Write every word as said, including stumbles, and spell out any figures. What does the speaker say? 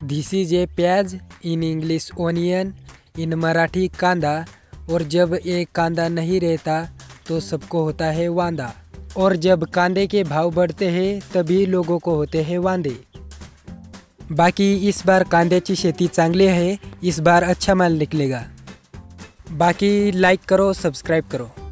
This is a pyaaz, in English onion, in Marathi kanda. और जब एक कांदा नहीं रहता तो सबको होता है वांदा। और जब कांदे के भाव बढ़ते हैं तभी लोगों को होते हैं वांदे। बाकी इस बार कांद्याची शेती चांगली है, इस बार अच्छा माल निकलेगा। बाकी लाइक करो, सब्सक्राइब करो।